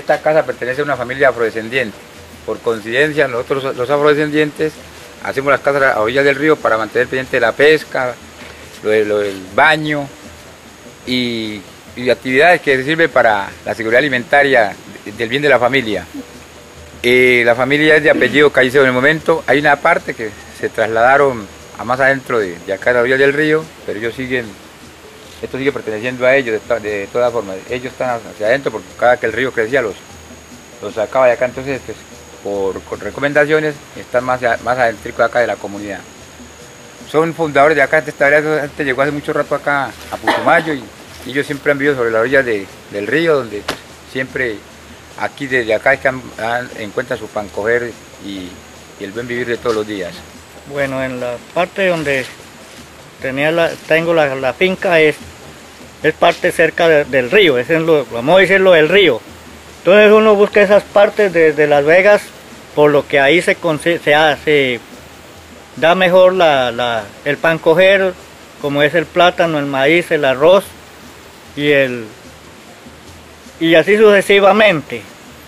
esta casa pertenece a una familia afrodescendiente. Por coincidencia, nosotros los afrodescendientes hacemos las casas a orillas del río para mantener pendiente de la pesca, lo del baño y actividades que sirven para la seguridad alimentaria del bien de la familia. La familia es de apellido Caicedo en el momento. Hay una parte que se trasladaron a más adentro de acá a la orilla del río, pero ellos siguen, esto sigue perteneciendo a ellos de todas formas. Ellos están hacia adentro porque cada que el río crecía los sacaba de acá, entonces pues, con recomendaciones están más adentro de acá de la comunidad. Son fundadores de acá, esta gente llegó hace mucho rato acá a Putumayo y ellos siempre han vivido sobre la orilla del río, donde pues, siempre aquí desde acá es que encuentran su pan coger y el buen vivir de todos los días. Bueno, en la parte donde tengo la finca es parte cerca del río, vamos a decirlo del río. Entonces uno busca esas partes de Las Vegas, por lo que ahí se da mejor el pan coger, como es el plátano, el maíz, el arroz y así sucesivamente.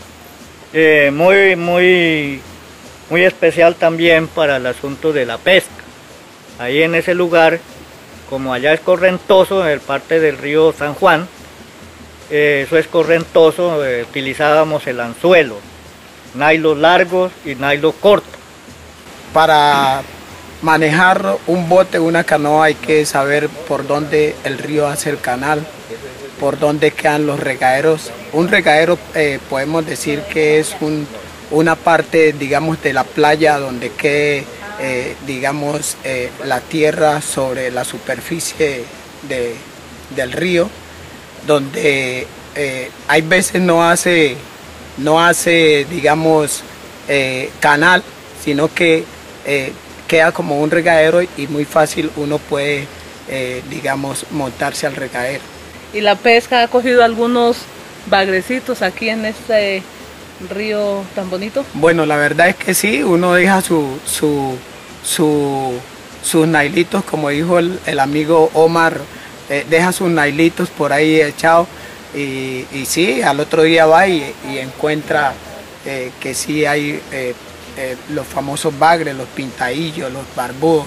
Muy especial también para el asunto de la pesca. Ahí en ese lugar, como allá es correntoso, en parte del río San Juan, eso es correntoso, utilizábamos el anzuelo, nylon largos y nylon corto. Para manejar un bote, una canoa, hay que saber por dónde el río hace el canal, por dónde quedan los regaderos. Un regadero podemos decir que es una parte, digamos, de la playa donde quede, digamos, la tierra sobre la superficie del río, donde hay veces no hace, digamos, canal, sino que queda como un regadero y muy fácil uno puede, digamos, montarse al regadero. ¿Y la pesca ha cogido algunos bagrecitos aquí en este río tan bonito? Bueno, la verdad es que sí, uno deja sus nailitos, como dijo el amigo Omar, deja sus nailitos por ahí echados y sí, al otro día va y encuentra que sí hay los famosos bagres, los pintadillos, los barbudos,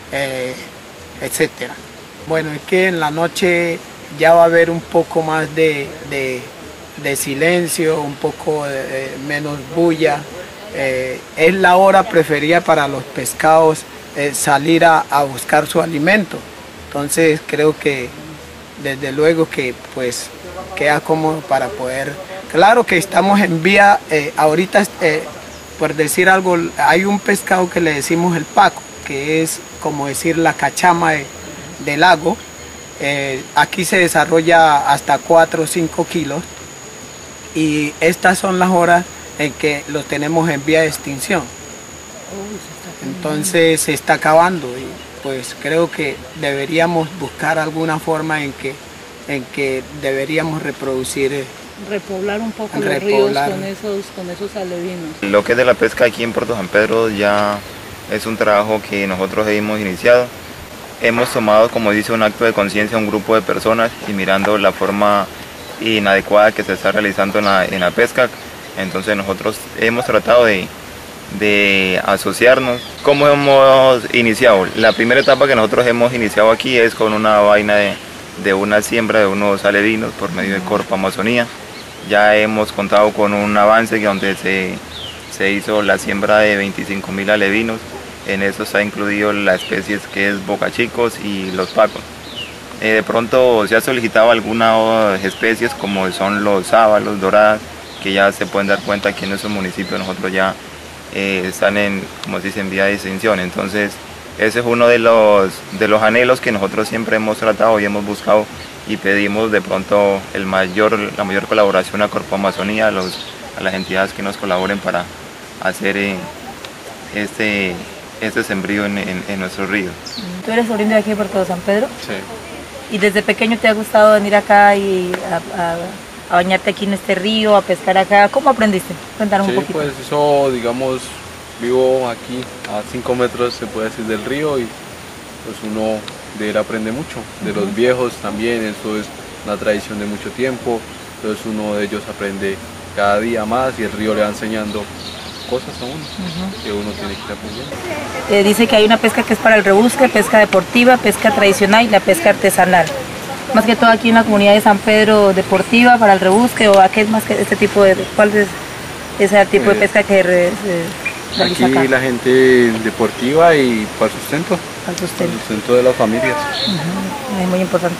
etc. Bueno, es que en la noche ya va a haber un poco más de silencio, un poco menos bulla. Es la hora preferida para los pescados salir a buscar su alimento. Entonces creo que desde luego que pues queda cómodo para poder. Claro que estamos en vía, ahorita por decir algo, hay un pescado que le decimos el paco, que es como decir la cachama del lago. Aquí se desarrolla hasta 4 o 5 kilos y estas son las horas en que los tenemos en vía de extinción. Entonces se está acabando y pues creo que deberíamos buscar alguna forma en que deberíamos reproducir. Repoblar un poco los ríos con esos alevinos. Lo que es de la pesca aquí en Puerto San Pedro ya es un trabajo que nosotros hemos iniciado. Hemos tomado, como dice, un acto de conciencia a un grupo de personas y mirando la forma inadecuada que se está realizando en la pesca. Entonces nosotros hemos tratado de asociarnos. ¿Cómo hemos iniciado? La primera etapa que nosotros hemos iniciado aquí es con una vaina de una siembra de unos alevinos por medio de Corpo Amazonía. Ya hemos contado con un avance donde se hizo la siembra de 25.000 alevinos. En eso está incluido las especies que es bocachicos y los pacos. De pronto se ha solicitado algunas especies como son los sábalos, doradas, que ya se pueden dar cuenta que en nuestro municipio nosotros ya están como se dice, en vía de extinción. Entonces ese es uno de los anhelos que nosotros siempre hemos tratado y hemos buscado y pedimos de pronto la mayor colaboración a Corpo Amazonía, a las entidades que nos colaboren para hacer este sembrío en nuestros ríos. ¿Tú eres oriundo de aquí de Puerto San Pedro? Sí. ¿Y desde pequeño te ha gustado venir acá y a bañarte aquí en este río, a pescar acá? ¿Cómo aprendiste? Cuéntanos un poquito. Pues eso, digamos, vivo aquí a 5 metros, se puede decir, del río y pues uno de él aprende mucho. De los viejos también, eso es una tradición de mucho tiempo, entonces uno de ellos aprende cada día más y el río le va enseñando cosas a uno que uno tiene que ir aprendiendo. Dice que hay una pesca que es para el rebusque, pesca deportiva, pesca tradicional y la pesca artesanal. Más que todo aquí en la comunidad de San Pedro, deportiva para el rebusque, o aquel más que este tipo de, ¿cuál es ese tipo de pesca que realiza acá? Aquí la gente deportiva y para el sustento. Para el sustento de las familias. Es muy importante.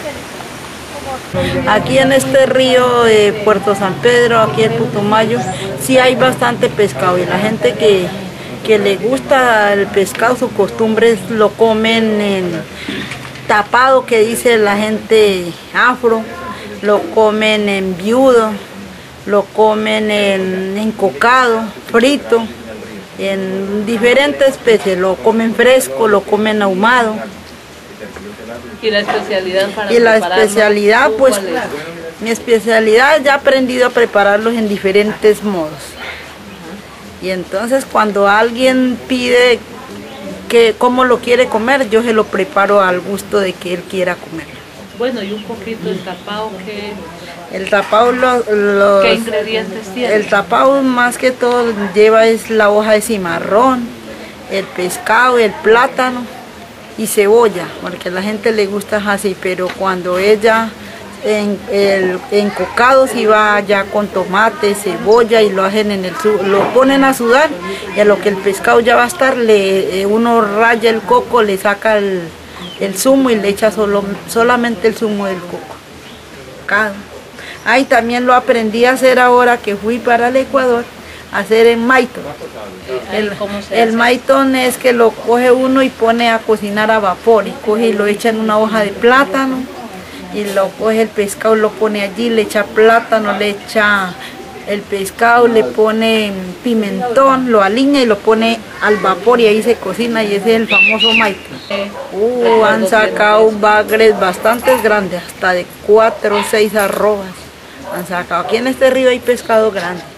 Aquí en este río Puerto San Pedro, aquí en Putumayo, sí hay bastante pescado y la gente que le gusta el pescado, sus costumbres lo comen en tapado, que dice la gente afro, lo comen en viudo, lo comen en encocado, frito, en diferentes especies, lo comen fresco, lo comen ahumado. ¿Y la especialidad para Y la especialidad, pues, mi especialidad ya he aprendido a prepararlos en diferentes modos. Y entonces cuando alguien pide que cómo lo quiere comer, yo se lo preparo al gusto de que él quiera comer. Bueno, y un poquito el tapado, el tapado, ¿qué ingredientes tiene? El tapado más que todo lleva es la hoja de cimarrón, el pescado, el plátano y cebolla, porque a la gente le gusta así, pero cuando ella el encocado sí va ya con tomate, cebolla y lo hacen lo ponen a sudar, y a lo que el pescado ya va a estar, uno raya el coco, le saca el zumo y le echa solamente el zumo del coco. Ahí también lo aprendí a hacer ahora que fui para el Ecuador, a hacer en maitón. El maitón es que lo coge uno y pone a cocinar a vapor, y coge y lo echa en una hoja de plátano, y lo coge el pescado, lo pone allí, le echa plátano, le echa el pescado, le pone pimentón, lo alinea y lo pone al vapor y ahí se cocina, y ese es el famoso maitón. Han sacado bagres bastante grandes, hasta de 4 o 6 arrobas han sacado. Aquí en este río hay pescado grande.